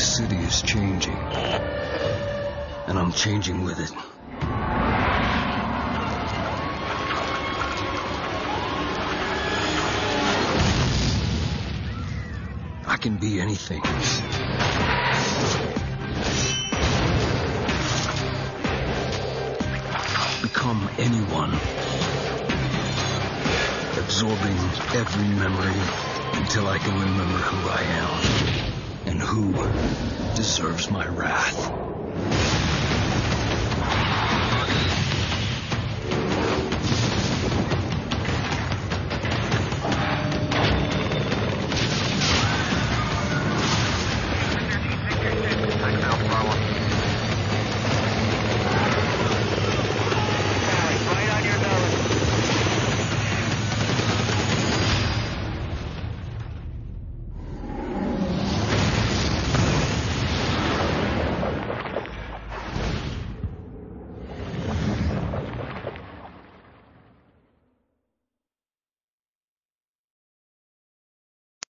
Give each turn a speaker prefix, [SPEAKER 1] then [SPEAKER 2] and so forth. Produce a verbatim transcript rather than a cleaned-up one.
[SPEAKER 1] This city is changing, and I'm changing with it. I can be anything. Become anyone. Absorbing every memory until I can remember who I am and who deserves my wrath.